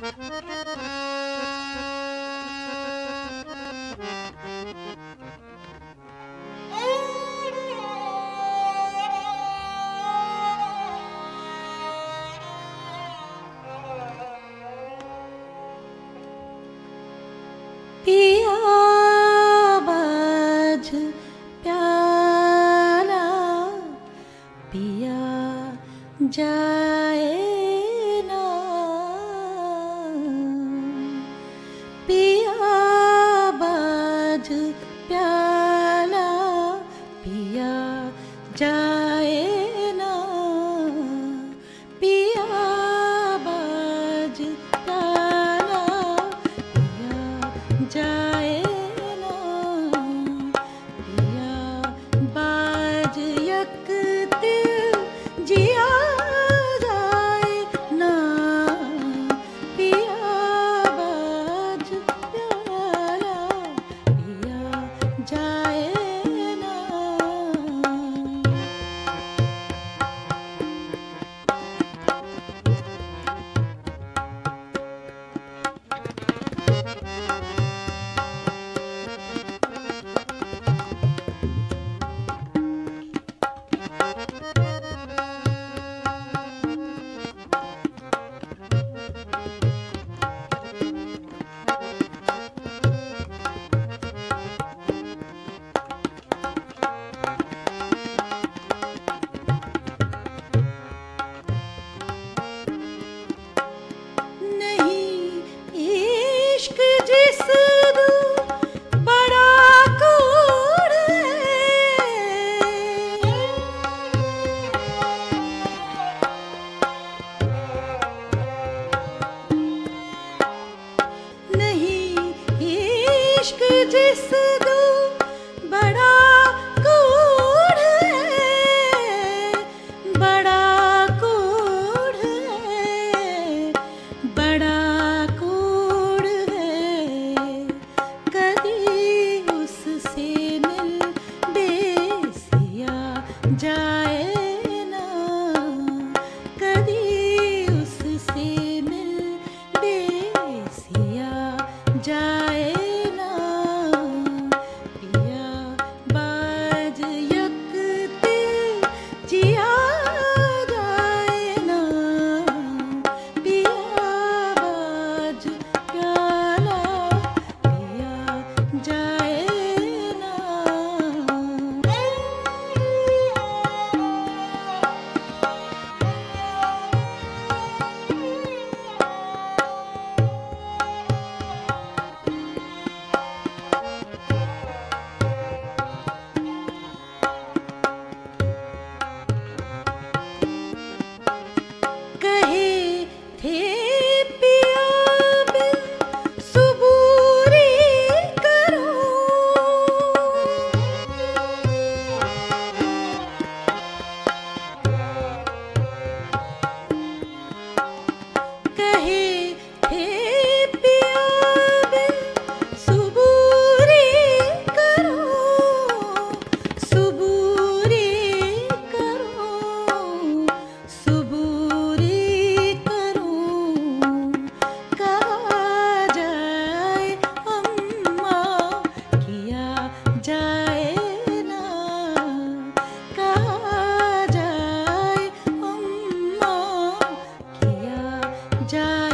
पिया बाज प्याला पिया जाए ना, पिया बाज प्याला पिया जाए ना, पिया बाज प्याला पिया जाए ना, पिया बाज यकते जिया जाए ना, पिया बाज प्याला पिया जाए ना। जिस दो बड़ा कूड़ है, बड़ा कूड़ है, बड़ा कूड़ है, कभी उससे मिल बेसिया जाए ना, कभी उससे मिल बेसिया जाए ना, पिया बाज यकते जिया जाए ना, पिया बाज प्याला पिया जाए ना। जा